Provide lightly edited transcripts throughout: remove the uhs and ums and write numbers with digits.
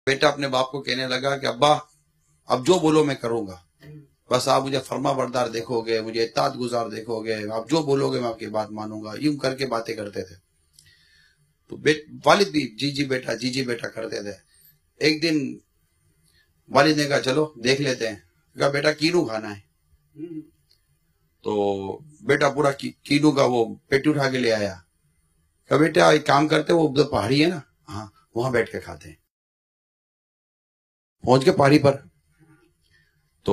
بیٹا اپنے باپ کو کہنے لگا کہ ابا اب جو بولو میں کروں گا، بس آپ مجھے فرما بردار دیکھو گے، مجھے اطاعت گزار دیکھو گے، آپ جو بولو گے میں آپ کی بات مانوں گا، یوں کر کے باتیں کرتے تھے۔ تو والد بھی جی جی بیٹا کرتے تھے۔ ایک دن والد نے کہا چلو دیکھ لیتے ہیں، کہا بیٹا کینو کھانا ہے، تو بیٹا پورا کینو کا وہ پیٹی اٹھا کے لے آیا، کہا بیٹا ایک کام کرتے، وہ ادھر پہاڑی ہے نا، ہاں وہاں بیٹھ کے کھاتے ہیں۔ پہنچ کے پہاڑی پر، تو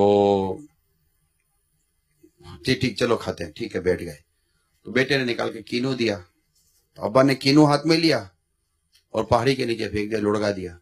ٹھیک چلو کھاتے ہیں، ٹھیک ہے بیٹھ گئے۔ تو بیٹے نے نکال کے کینو دیا، تو ابا نے کینو ہاتھ میں لیا اور پہاڑی کے نیچے پھینک دیا، لڑکا دیا۔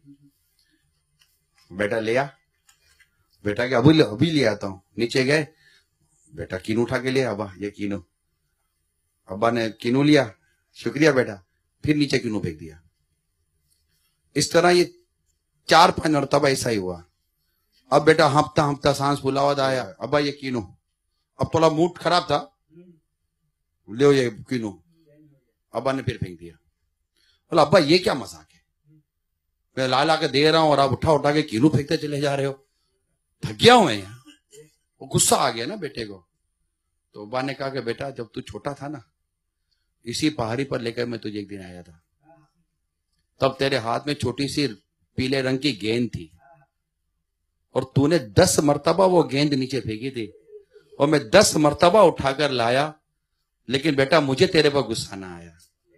بیٹا لیا، بیٹا کہ ابھی لے آتا ہوں۔ نیچے گئے، بیٹا کینو اٹھا کے لیا، ابا یہ کینو۔ ابا نے کینو لیا، شکریہ بیٹا، پھر نیچے کینو پھینک دیا۔ اس طرح یہ 4-5 مرتبہ ایسا ہی ہوا۔ اب بیٹا ہمپتا سانس پھولا ہوا آیا، ابا یہ کینو۔ اب تھوڑا موڈ خراب تھا، لو یہ کینو، ابا نے پھر پھینک دیا۔ بولا ابا یہ کیا مذاق ہے، میں لا کے دے رہا ہوں اور آپ اٹھا کے کینو پھینکتے چلے جا رہے ہو، تھک گیا ہوں میں یہاں۔ وہ غصہ آ گیا نا بیٹے کو۔ تو ابا نے کہا کہ بیٹا جب تو چھوٹا تھا نا، اسی پہاڑی پر لے کر میں تجھے ایک دن آیا تھا، تب تیرے ہاتھ میں چھوٹی سی پیلے رنگ کی گیند تھی، اور تو نے 10 مرتبہ وہ گیند نیچے پھینکی تھی، اور میں 10 مرتبہ اٹھا کر لایا، لیکن بیٹا مجھے تیرے پر غصہ نہ آیا،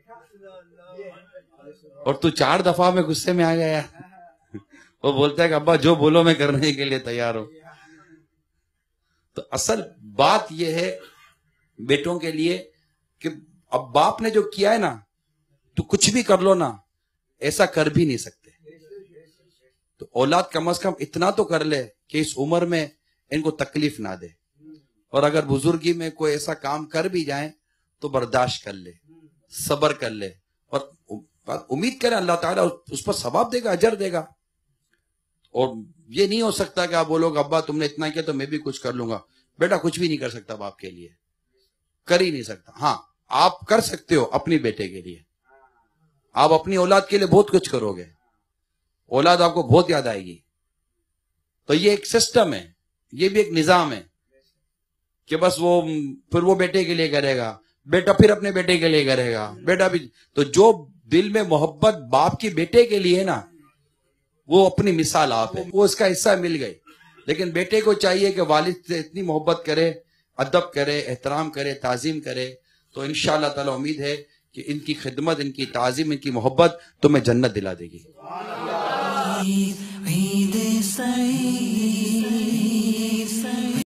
اور تو 4 دفعہ میں غصے میں آ گیا۔ وہ بولتا ہے کہ ابا جو بولو میں کرنے کے لیے تیار ہوں۔ تو اصل بات یہ ہے بیٹوں کے لیے کہ اب باپ نے جو کیا ہے نا، تو کچھ بھی کر لو نا، ایسا کر بھی نہیں سکتے۔ تو اولاد کم از کم اتنا تو کر لے کہ اس عمر میں ان کو تکلیف نہ دے، اور اگر بزرگی میں کوئی ایسا کام کر بھی جائیں تو برداشت کر لے، صبر کر لے، اور امید کریں اللہ تعالیٰ اس پر ثواب دے گا، اجر دے گا۔ اور یہ نہیں ہو سکتا کہ آپ بولو کہ ابا تم نے اتنا کیا تو میں بھی کچھ کر لوں گا۔ بیٹا کچھ بھی نہیں کر سکتا باپ کے لیے، کر ہی نہیں سکتا۔ ہاں آپ کر سکتے ہو اپنی بیٹے کے لیے، آپ اپنی اولاد کے لیے بہت کچھ کرو گے، اولاد آپ کو بہت یاد آئے گی۔ تو یہ ایک سسٹم ہے، یہ بھی ایک نظام ہے کہ بس وہ پھر وہ بیٹے کے لیے کرے گا، بیٹا پھر اپنے بیٹے کے لیے کرے گا، بیٹا بھی۔ تو جو دل میں محبت باپ کی بیٹے کے لیے نا، وہ اپنی مثال آپ ہے، وہ اس کا حصہ مل گئی۔ لیکن بیٹے کو چاہیے کہ والد سے اتنی محبت کرے، ادب کرے، احترام کرے، تعظیم کرے، تو انشاءاللہ تعالی امید ہے کہ ان کی خدمت، ان کی تعظیم، ان کی محبت تمہیں جنت دلا دے گی۔